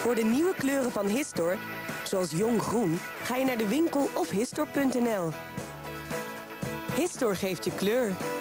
Voor de nieuwe kleuren van Histor, zoals jong groen, ga je naar de winkel of Histor.nl. Histor geeft je kleur.